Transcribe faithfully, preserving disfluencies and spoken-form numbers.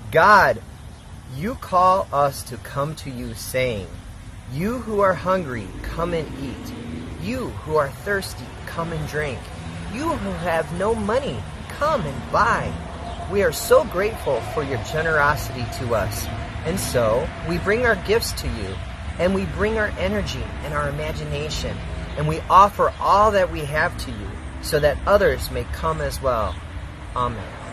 God, you call us to come to you, saying, you who are hungry, come and eat. You who are thirsty, come and drink. You who have no money, come and buy. We are so grateful for your generosity to us. And so, we bring our gifts to you, and we bring our energy and our imagination, and we offer all that we have to you, so that others may come as well. Amen.